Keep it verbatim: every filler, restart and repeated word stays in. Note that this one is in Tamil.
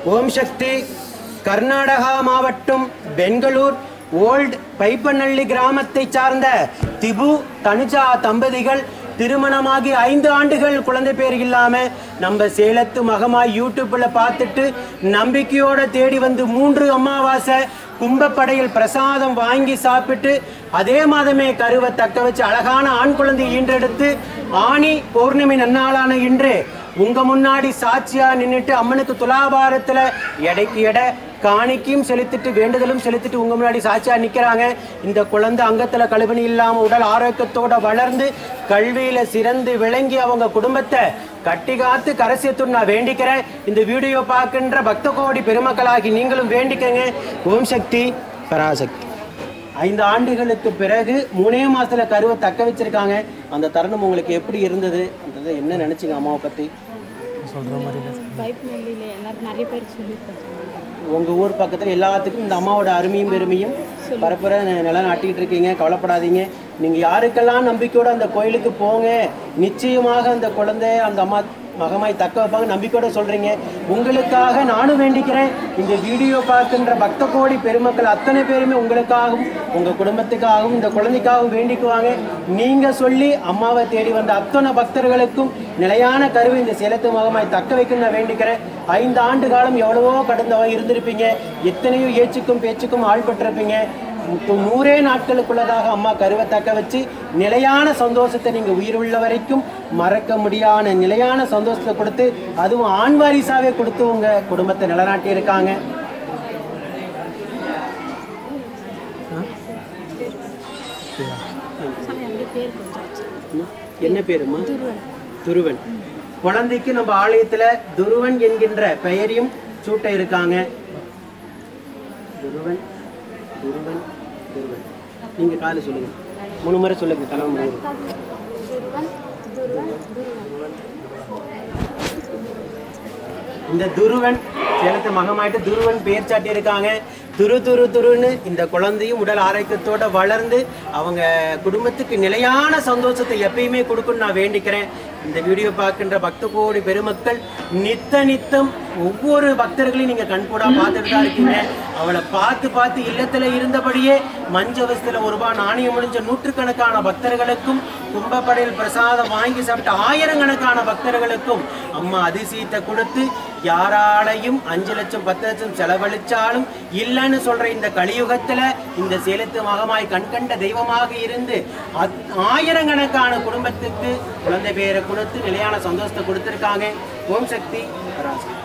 ஓம் சக்தி. கர்நாடகா மாவட்டம் பெங்களூர் ஓல்ட் பைப்பநல்லி கிராமத்தை சார்ந்த திபு தனுஜா தம்பதிகள் திருமணமாகி ஐந்து ஆண்டுகள் குழந்தை பேர் இல்லாம நம்ம சேலத்து மகமாய் யூடியூப்ல பார்த்துட்டு நம்பிக்கையோட தேடி வந்து மூன்று அமாவாசை கும்பப்படையில் பிரசாதம் வாங்கி சாப்பிட்டு அதே மாதமே கருவை தக்க வச்சு அழகான ஆண் குழந்தை ஈன்றெடுத்து ஆணி பௌர்ணமி நன்னாளான இன்று உங்க முன்னாடி சாட்சியா நின்றுட்டு அம்மனுக்கு துலாபாரத்துல எடைக்கு எடை காணிக்கையும் செலுத்திட்டு வேண்டுதலும் செலுத்திட்டு உங்க முன்னாடி சாட்சியா நிக்கிறாங்க. இந்த குழந்தை அங்கத்துல கழுவணி இல்லாம உடல் ஆரோக்கியத்தோட வளர்ந்து கல்வியில சிறந்து விளங்கி அவங்க குடும்பத்தை கட்டி காத்து கரசியத்துன்னு நான் வேண்டிக்கிறேன். இந்த வீடியோ பார்க்கின்ற பக்த கோடி பெருமக்களாகி நீங்களும் வேண்டிக்கங்க. ஓம் சக்தி பராசக்தி. ஐந்து ஆண்டுகளுக்கு பிறகு மூணே மாசத்துல கருவை தக்க வச்சிருக்காங்க. அந்த தருணம் உங்களுக்கு எப்படி இருந்தது? அந்த என்ன நினைச்சீங்க அம்மாவை பத்தி? சொல்ற மாதிரி நிறைய பேர் சொல்லி உங்க ஊர் பக்கத்துல எல்லாத்துக்கும் இந்த அம்மாவோட அருமையும் பெருமையும் பரப்புற நிலம் நாட்டிட்டு இருக்கீங்க. கவலைப்படாதீங்க. நீங்க யாருக்கெல்லாம் நம்பிக்கையோட அந்த கோயிலுக்கு போங்க, நிச்சயமாக அந்த குழந்தை அந்த அம்மா மகமாய் தக்க வைப்பாங்க நம்பிக்கையோட சொல்றீங்க. உங்களுக்காக நானும் வேண்டிக்கிறேன். இந்த வீடியோ பார்க்கின்ற பக்த கோடி பெருமக்கள் அத்தனை பேருமே உங்களுக்காகவும் உங்க குடும்பத்துக்காகவும் இந்த குழந்தைக்காகவும் வேண்டிக்குவாங்க. நீங்க சொல்லி அம்மாவை தேடி வந்த அத்தனை பக்தர்களுக்கும் நிலையான கருவை இந்த சேலத்து மகமாய் தக்க வைக்கும் நான் வேண்டிக்கிறேன். ஐந்து ஆண்டு காலம் எவ்வளவோ கடந்தவ இருந்திருப்பீங்க. எத்தனையோ ஏச்சுக்கும் பேச்சுக்கும் ஆள்பட்டிருப்பீங்க. நூறே நாட்களுக்குள்ளதாக அம்மா கருவை தக்க வச்சு நிலையான சந்தோஷத்தை நீங்க உயிர் உள்ள வரைக்கும் மறக்க முடியாத நிலையான சந்தோஷத்தை கொடுத்து அதுவும் ஆண் வாரிசாவே கொடுத்து உங்க குடும்பத்தை நிலநாட்டி இருக்காங்க. என்ன பேருமா? துருவன். குழந்தைக்கு நம்ம ஆலயத்துல துருவன் என்கின்ற பெயரையும் சூட்ட இருக்காங்க. துருவன் துருவன் துருவன். நீங்க காலை சொல்லுங்க, மூணு முறை சொல்லுங்க. கனவு இந்த துருவன் சேலத்து மகமாயிட்டு துருவன் பெயர் சாட்டி இருக்காங்க. துரு துரு துருன்னு இந்த குழந்தையும் உடல் ஆரோக்கியத்தோட வளர்ந்து அவங்க குடும்பத்துக்கு நிலையான சந்தோஷத்தை எப்பயுமே கொடுக்குன்னு நான் வேண்டிக்கிறேன். இந்த வீடியோ பார்க்கின்ற பக்த கோடி பெருமக்கள் நித்த நித்தம் ஒவ்வொரு பக்தர்களையும் நீங்க கண்கூடா பார்த்துட்டு தான் இருக்கீங்க. அவளை பார்த்து பார்த்து இல்லத்துல இருந்தபடியே மஞ்சவசத்துல ஒரு ரூபாய் நாணயம் முடிஞ்ச நூற்றுக்கணக்கான பக்தர்களுக்கும் கும்பப்படையில் பிரசாதம் வாங்கி சாப்பிட்ட ஆயிரக்கணக்கான பக்தர்களுக்கும் அம்மா அதிசயத்தை கொடுத்து யாராலையும் அஞ்சு லட்சம் பத்து லட்சம் செலவழிச்சாலும் இல்லைன்னு சொல்ற இந்த கலியுகத்துல இந்த சேலத்து மகமாய் கண்கண்ட தெய்வமாக இருந்து ஆயிரக்கணக்கான குடும்பத்துக்கு குழந்தை பேரை கொடுத்து நிலையான சந்தோஷத்தை கொடுத்திருக்காங்க. ஓம் சக்தி பராசக்தி.